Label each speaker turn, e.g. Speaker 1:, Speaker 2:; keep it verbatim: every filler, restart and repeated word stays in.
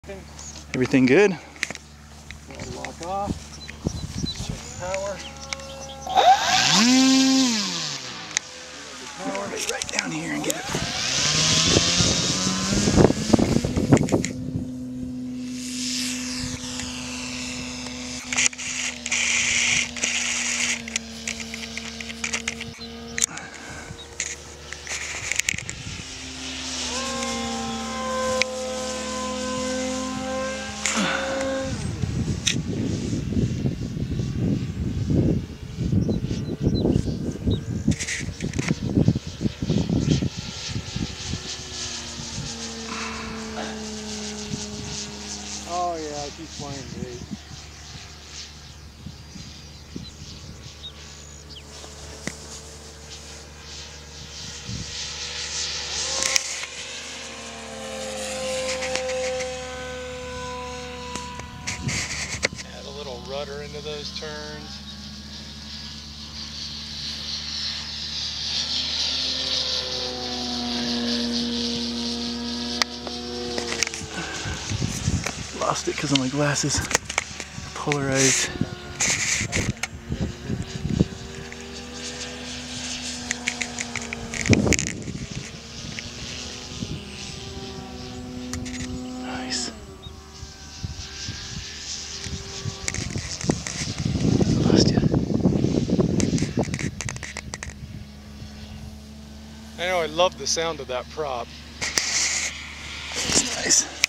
Speaker 1: Everything good?
Speaker 2: Lock off. Check power.
Speaker 1: Power right down here and get it.
Speaker 2: Oh yeah, she's flying bait. Add a little rudder into those turns.
Speaker 1: Lost it because of my glasses. Polarized. Nice. Lost you.
Speaker 2: I know, I love the sound of that prop.
Speaker 1: It's nice.